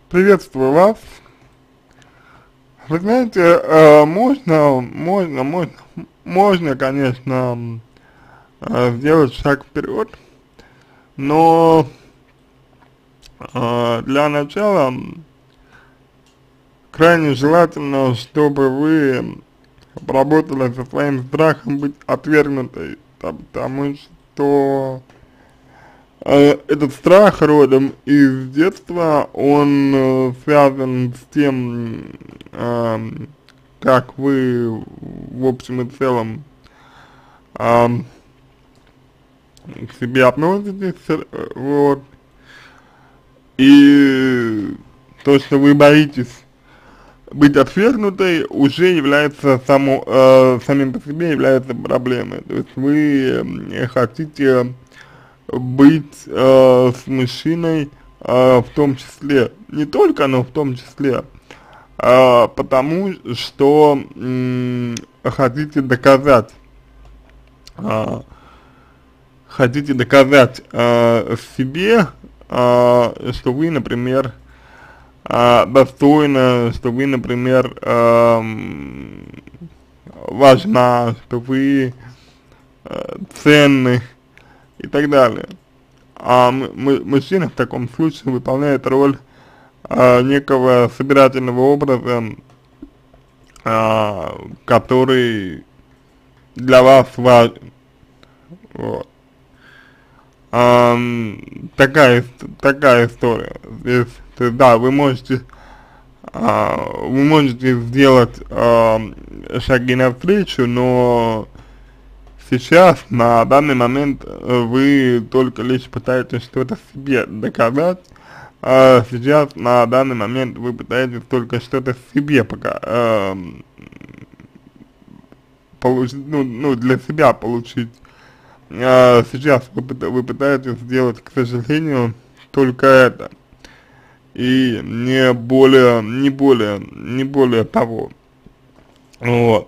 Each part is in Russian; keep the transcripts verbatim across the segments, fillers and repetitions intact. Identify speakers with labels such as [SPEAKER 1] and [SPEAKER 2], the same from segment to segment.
[SPEAKER 1] Приветствую вас. Вы знаете, э, можно, можно, можно, можно, конечно, м, э, сделать шаг вперед, но э, для начала м, крайне желательно, чтобы вы поработали со своим страхом быть отвергнутой, по- потому что э, этот страх родом из детства, он э, связан с тем, эм, как вы в общем и целом эм, к себе относитесь, э, вот, и то, что вы боитесь быть отвергнутой, уже является само, э, самим по себе является проблемой. То есть вы э, хотите быть э, с мужчиной э, в том числе, не только, но в том числе, э, потому что м, хотите доказать, э, хотите доказать э, себе, э, что вы, например, э, достойны, что вы, например, э, важна, что вы э, ценны и так далее. А мы, мы, мужчина в таком случае выполняет роль а, некого собирательного образа, а, который для вас важен. Вот. А, такая, такая история. Здесь, то есть, да, вы можете, а, вы можете сделать а, шаги навстречу, но сейчас, на данный момент, э, вы только лишь пытаетесь что-то себе доказать, а сейчас, на данный момент, вы пытаетесь только что-то себе пока, э, получить, ну, ну, для себя получить. А сейчас вы, пыта- вы пытаетесь сделать, к сожалению, только это. И не более, не более, не более того. Вот.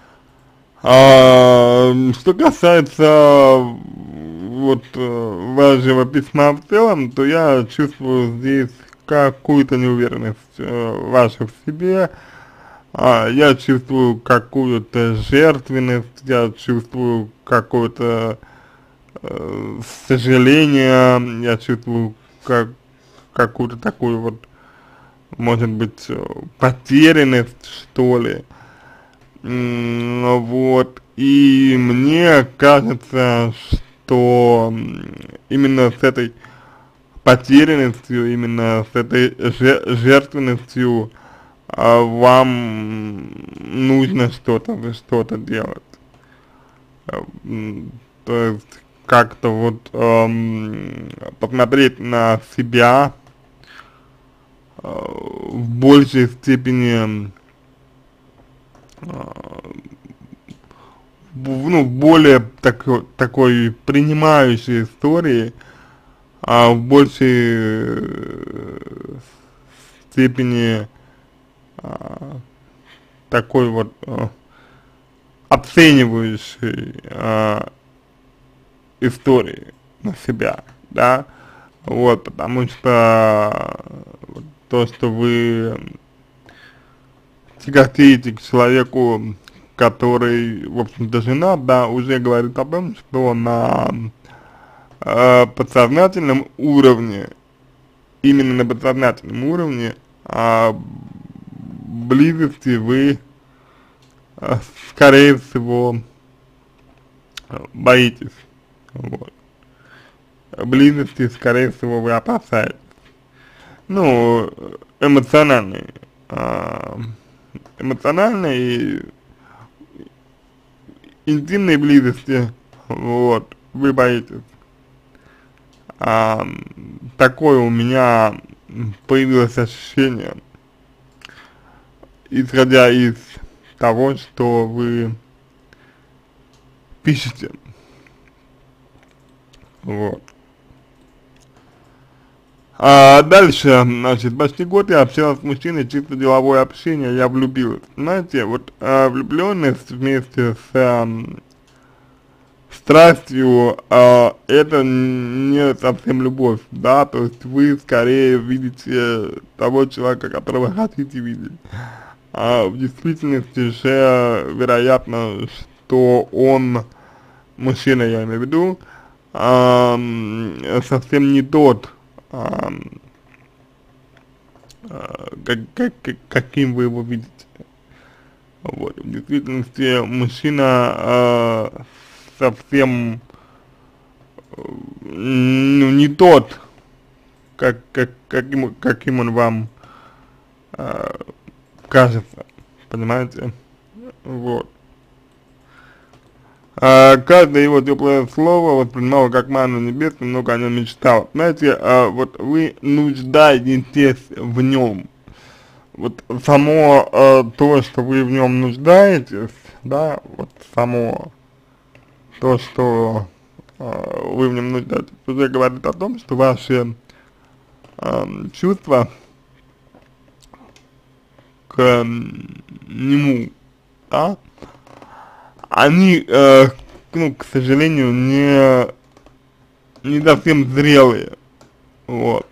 [SPEAKER 1] А, что касается вот э, вашего письма в целом, то я чувствую здесь какую-то неуверенность э, вашу в себе, а, я чувствую какую-то жертвенность, я чувствую какое-то э, сожаление, я чувствую как, какую-то такую вот, может быть, э, потерянность, что ли. М, вот, и мне кажется, что м, именно с этой потерянностью, именно с этой же жертвенностью а, вам нужно что-то, что-то делать. А, м, То есть как-то вот эм, посмотреть на себя э, в большей степени, в- ну, более тако, такой принимающей истории, а в большей э, степени а, такой вот а, оценивающей а, истории на себя, да, вот, потому что вот то, что вы тяготеете к человеку, который, в общем-то, женат, да, уже говорит о том, что на э, подсознательном уровне, именно на подсознательном уровне, а, близости вы, а, скорее всего, а, боитесь, вот. Близости, скорее всего, вы опасаетесь. Ну, эмоциональной, а, эмоциональной и интимной близости, вот, вы боитесь. А, такое у меня появилось ощущение, исходя из того, что вы пишете, вот. А дальше, значит, почти год я общалась с мужчиной, чисто деловое общение, я влюбилась. Знаете, вот а, влюбленность вместе с, а, с страстью, э, это не совсем любовь, да, то есть вы скорее видите того человека, которого хотите видеть. А в действительности же, вероятно, что он, мужчина я имею в виду, а, совсем не тот, а, а, как, как, как, каким вы его видите. Вот, в действительности мужчина а, совсем ну, не тот, как, как, каким, каким он вам а, кажется, понимаете, вот. А, каждое его теплое слово воспринимал как манну небесную, много о нем мечтал. Знаете, а, вот вы нуждаетесь в нем. Вот само а, то, что вы в нем нуждаетесь, да, вот само то, что а, вы в нем нуждаетесь, уже говорит о том, что ваши а, чувства к нему, да, они, э, ну, к сожалению, не, не совсем зрелые, вот.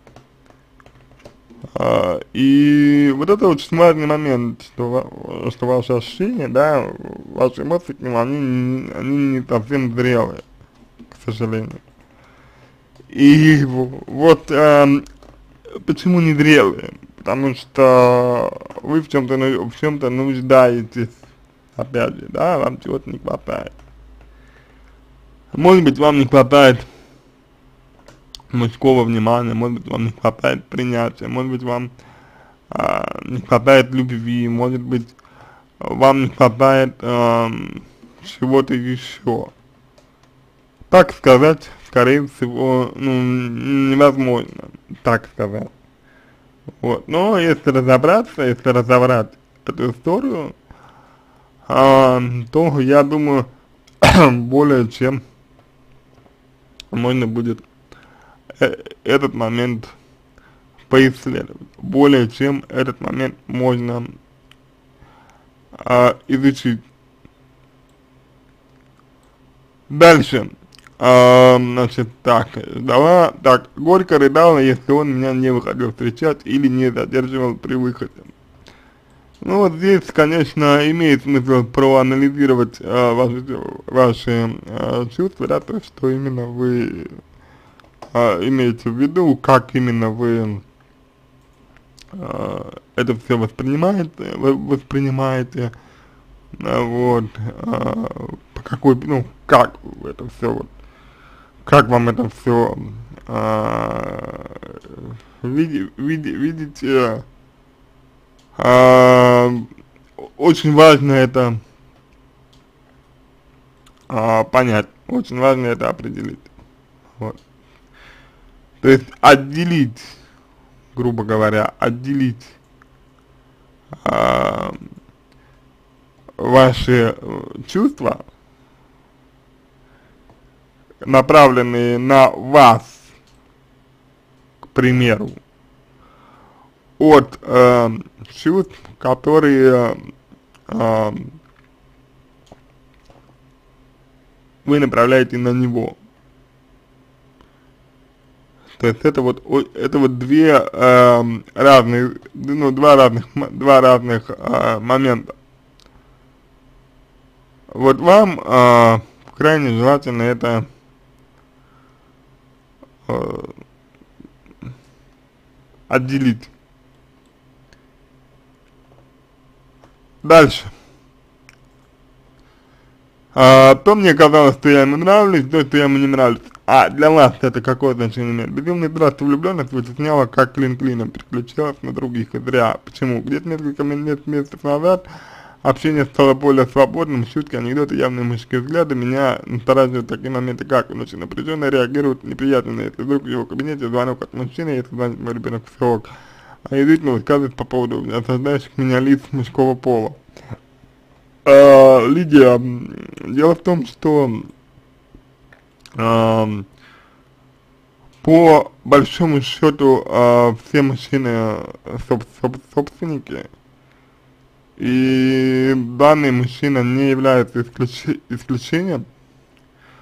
[SPEAKER 1] А, и вот это очень важный момент, что, ва- что ваши ощущения, да, ваши эмоции к нему, они, не- они не совсем зрелые, к сожалению. И в- вот эм, почему не зрелые? Потому что вы в чем-то в чем-то нуждаетесь, опять же, да, вам чего-то не хватает. Может быть, вам не хватает мужского внимания, может быть, вам не хватает принятия, может быть, вам а, не хватает любви, может быть, вам не хватает а, чего-то еще. Так сказать, скорее всего, ну, невозможно, так сказать. Вот, но если разобраться, если разобрать эту историю, а, то я думаю, более чем можно будет э этот момент поисследовать. Более чем этот момент можно а, изучить. Дальше. А, значит, так, дала, так, горько рыдала, если он меня не выходил встречать или не задерживал при выходе. Ну вот здесь, конечно, имеет смысл проанализировать а, ваши, ваши а, чувства, да, то, что именно вы а, имеете в виду, как именно вы а, это все воспринимаете, вы воспринимаете, а, вот, а, по какой, ну, как это все, вот, как вам это все а, види, види, видите, а, очень важно это а, понять, очень важно это определить, вот, то есть отделить, грубо говоря, отделить а, ваши э, чувства, направленные на вас, к примеру, от э, чувств, которые э, вы направляете на него. То есть это вот, это вот две э, разные, ну, два разных, два разных э, момента. Вот вам э, крайне желательно это э, отделить. Дальше. А, то мне казалось, что я ему нравлюсь, то, что я ему не нравлюсь. А для вас это какое значение имеет? Безумный страсть и влюбленность вытесняла как клин клином, переключалась на других, и зря. Почему? Где-то несколько месяцев назад общение стало более свободным, шутки, анекдоты, явные мужские взгляды меня настораживают такие моменты, как он очень напряженно реагирует неприятно, если вдруг в его кабинете звонок от мужчины, если звонит мой ребенок, все ок. А язвительно высказывает по поводу осаждающих меня лиц мужского пола. А, Лидия, дело в том, что а, по большому счету а, все мужчины соб соб собственники, и данный мужчина не является исключ исключением,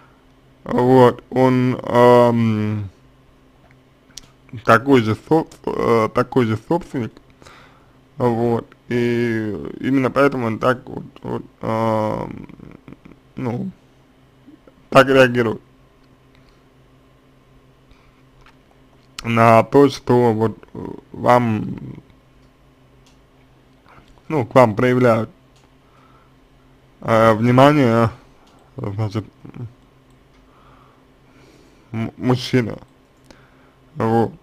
[SPEAKER 1] вот, он эм, такой же, со, э, такой же собственник, вот, и именно поэтому он так вот, вот эм, ну, так реагирует на то, что вот вам, ну, к вам проявляют э, внимание, значит, мужчина, вот.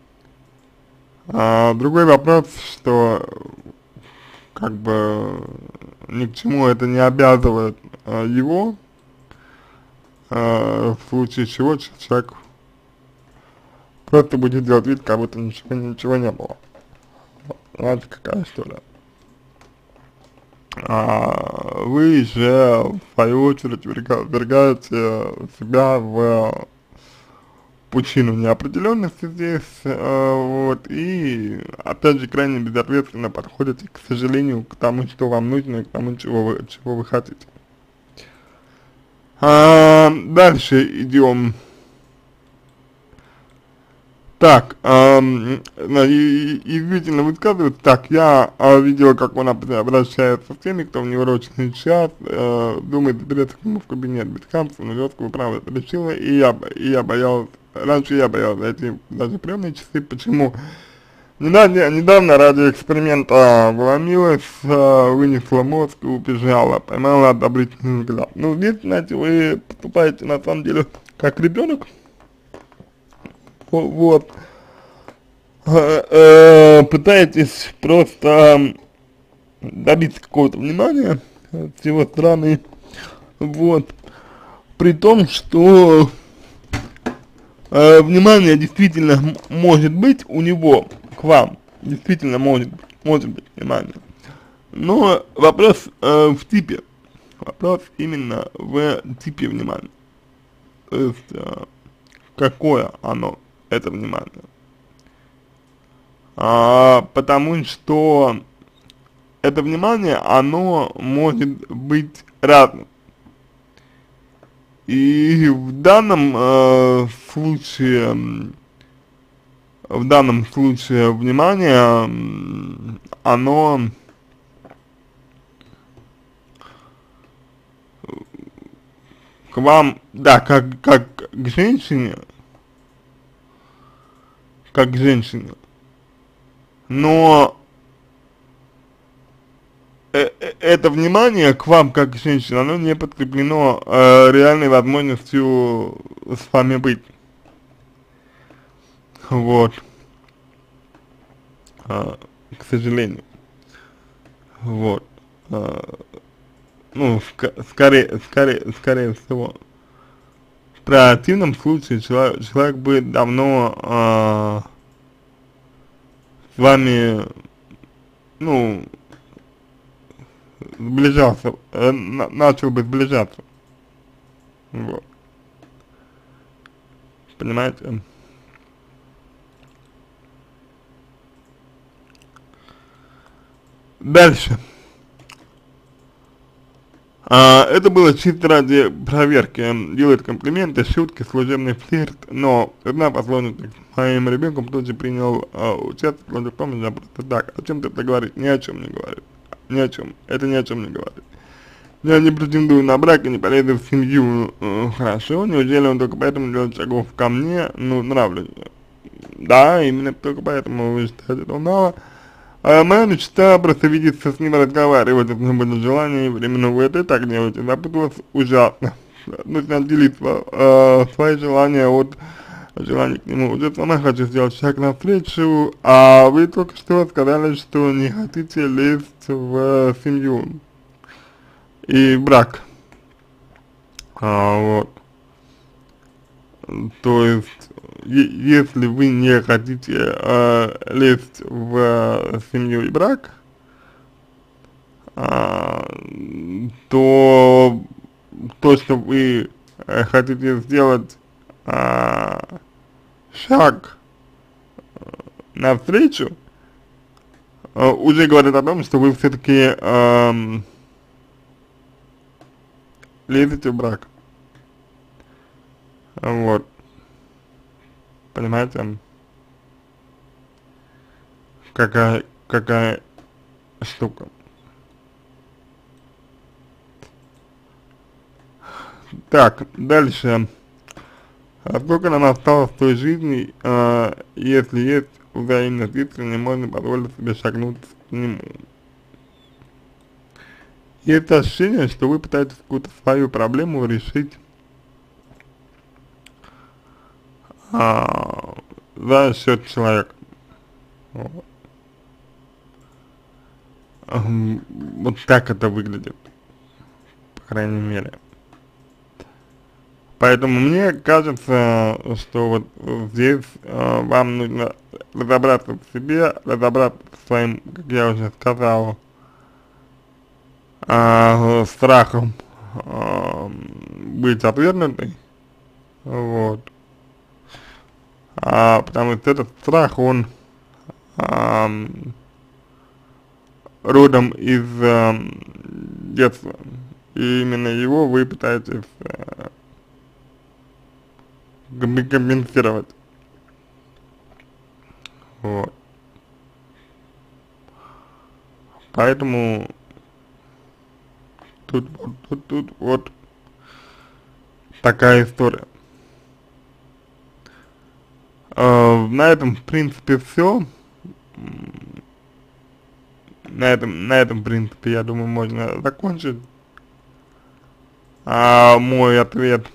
[SPEAKER 1] А другой вопрос, что как бы ни к чему это не обязывает а, его, а, в случае чего человек просто будет делать вид, как будто ничего, ничего не было. Знаете, какая история. А вы же, в свою очередь, верга, вергаете себя в пучину неопределенности здесь, э, вот, и, опять же, крайне безответственно подходите, к сожалению, к тому, что вам нужно, и к тому, чего вы, чего вы хотите. А, дальше идем. Так, эм, извительно высказывается, так, я э, видела, как он обращается с теми, кто в неурочный час, э, думает забираться к нему в кабинет без хамства, но жестко вы правы это решила, и я, и я боялась, раньше я боялась зайти даже приемные часы, почему? Недавно, недавно ради эксперимента вломилась, э, вынесла мозг и убежала, поймала одобрительный взгляд. Ну, здесь, знаете, вы поступаете на самом деле как ребенок, вот, э, э, пытаетесь просто добиться какого-то внимания с его стороны, вот, при том, что э, внимание действительно может быть у него к вам, действительно может быть, может быть внимание, но вопрос э, в типе, вопрос именно в типе внимания, то есть э, какое оно, это внимание. А, потому что это внимание, оно может быть разным. И в данном э, случае, в данном случае внимание, оно к вам, да, как, как к женщине, как к женщине, но э, э, это внимание к вам как к женщине, оно не подкреплено э, реальной возможностью с вами быть. Вот. А, к сожалению. Вот. А, ну, ск скорее, скорее, скорее всего. В противном случае человек, человек бы давно а, с вами, ну, сближался, э, на, начал бы сближаться. Вот. Понимаете? Дальше. А, это было чисто ради проверки. Делает комплименты, шутки, служебный флирт, но одна послушница с моим ребенком тут же принял а, участие в помощи, я просто так. О чем ты это говорит? Ни о чем не говорит. Ни о чем. Это ни о чем не говорит. Я не претендую на брак и не полезу в семью. Э, хорошо, неужели он только поэтому делает шагов ко мне? Ну, нравлюсь. Да, именно только поэтому вы считаете это мало. А моя мечта просто видеться с ним и разговаривать, если будет желание, временно вы это и так делаете, запуталась ужасно. Нужно отделить э, свои желания от желаний к нему. Уже сама хочу сделать шаг навстречу, а вы только что сказали, что не хотите лезть в семью и брак. А, вот. То есть, если вы не хотите э, лезть в э, семью и брак, а, то то, что вы э, хотите сделать а, шаг навстречу, а, уже говорит о том, что вы все-таки лезете в брак. Вот, понимаете, какая, какая штука. Так, дальше. А сколько нам осталось той жизни, э, если есть взаимность искренне, можно позволить себе шагнуть к нему? Есть ощущение, что вы пытаетесь какую-то свою проблему решить а, за счет человека. Вот. Ам, вот так это выглядит, по крайней мере. Поэтому мне кажется, что вот здесь э, вам нужно разобраться в себе, разобраться с своим, как я уже сказал, э, страхом э, быть отвергнутой, вот, а, потому что этот страх, он э, родом из э, детства, и именно его вы пытаетесь э, компенсировать. Вот. Поэтому тут, вот, тут, тут вот такая история. Э, на этом, в принципе, все. На этом, на этом, в принципе, я думаю, можно закончить. А мой ответ.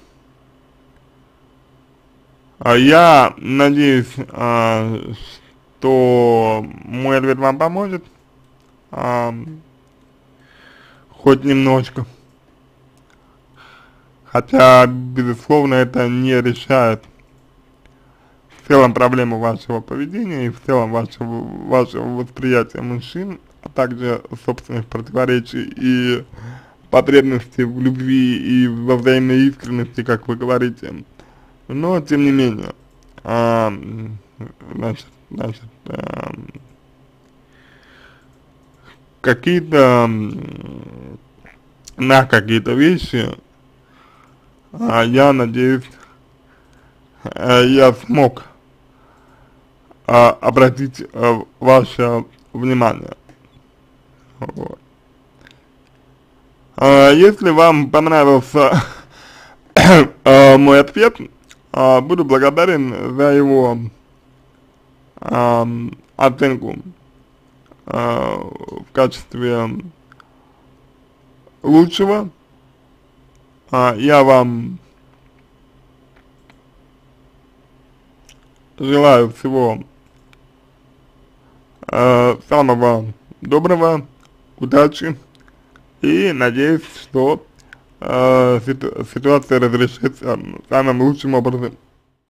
[SPEAKER 1] А я надеюсь, а, что мой ответ вам поможет, а, хоть немножко. Хотя, безусловно, это не решает в целом проблему вашего поведения и в целом вашего, вашего восприятия мужчин, а также собственных противоречий и потребностей в любви и во взаимной искренности, как вы говорите. Но, тем не менее, а, значит, значит, а, какие-то, на какие-то вещи, а, я надеюсь, а, я смог а, обратить а, ваше внимание. Вот. А, если вам понравился а, мой ответ, а, буду благодарен за его а, оценку а, в качестве лучшего. А, я вам желаю всего а, самого доброго, удачи и надеюсь, что э, ситу ситуация разрешится самым лучшим образом.